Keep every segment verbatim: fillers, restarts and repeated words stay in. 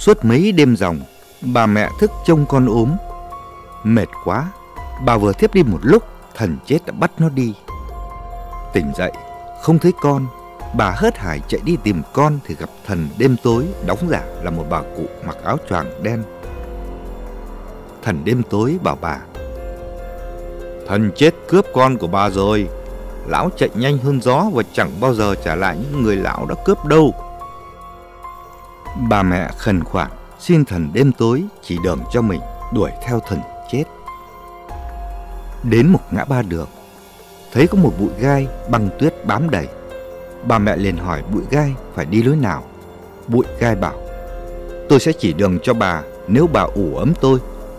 Suốt mấy đêm ròng, bà mẹ thức trông con ốm. Mệt quá, bà vừa thiếp đi một lúc, thần chết đã bắt nó đi. Tỉnh dậy, không thấy con, bà hớt hải chạy đi tìm con thì gặp thần đêm tối đóng giả là một bà cụ mặc áo choàng đen. Thần đêm tối bảo bà: thần chết cướp con của bà rồi. Lão chạy nhanh hơn gió và chẳng bao giờ trả lại những người lão đã cướp đâu. Bà mẹ khẩn khoản xin thần đêm tối chỉ đường cho mình đuổi theo thần chết. Đến một ngã ba đường, thấy có một bụi gai băng tuyết bám đầy. Bà mẹ liền hỏi bụi gai phải đi lối nào. Bụi gai bảo: tôi sẽ chỉ đường cho bà nếu bà ủ ấm tôi.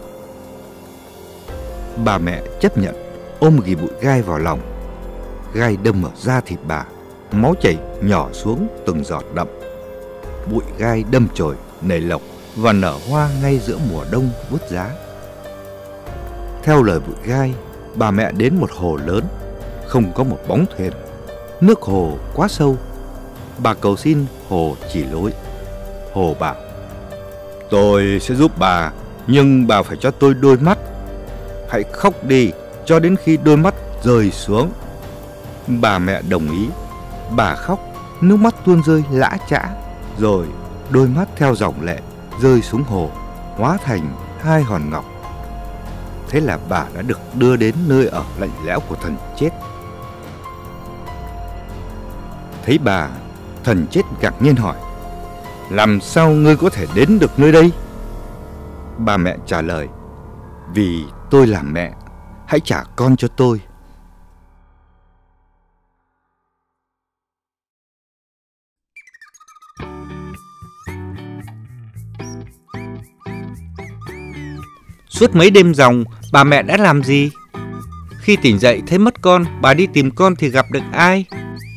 Bà mẹ chấp nhận, ôm ghì bụi gai vào lòng. Gai đâm vào da thịt bà, máu chảy nhỏ xuống từng giọt đậm. Bụi gai đâm chồi nảy lộc và nở hoa ngay giữa mùa đông buốt giá. Theo lời bụi gai, bà mẹ đến một hồ lớn, không có một bóng thuyền. Nước hồ quá sâu. Bà cầu xin hồ chỉ lối. Hồ bảo: tôi sẽ giúp bà, nhưng bà phải cho tôi đôi mắt. Hãy khóc đi cho đến khi đôi mắt rơi xuống. Bà mẹ đồng ý. Bà khóc, nước mắt tuôn rơi lã chã. Rồi đôi mắt theo dòng lệ rơi xuống hồ, hóa thành hai hòn ngọc. Thế là bà đã được đưa đến nơi ở lạnh lẽo của thần chết. Thấy bà, thần chết ngạc nhiên hỏi: làm sao ngươi có thể đến được nơi đây? Bà mẹ trả lời: vì tôi là mẹ, hãy trả con cho tôi. Suốt mấy đêm ròng, bà mẹ đã làm gì? Khi tỉnh dậy thấy mất con, bà đi tìm con thì gặp được ai?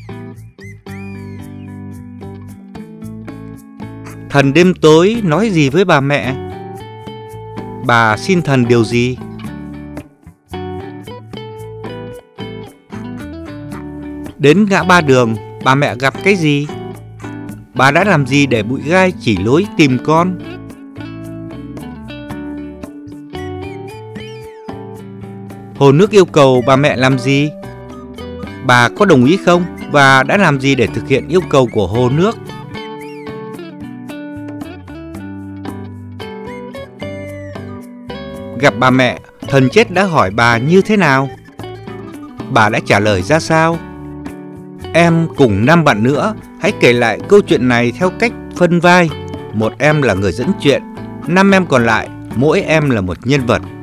Thần đêm tối nói gì với bà mẹ? Bà xin thần điều gì? Đến ngã ba đường, bà mẹ gặp cái gì? Bà đã làm gì để bụi gai chỉ lối tìm con? Hồ nước yêu cầu bà mẹ làm gì? Bà có đồng ý không? Và đã làm gì để thực hiện yêu cầu của hồ nước? Gặp bà mẹ, thần chết đã hỏi bà như thế nào? Bà đã trả lời ra sao? Em cùng năm bạn nữa hãy kể lại câu chuyện này theo cách phân vai. Một em là người dẫn chuyện, năm em còn lại mỗi em là một nhân vật.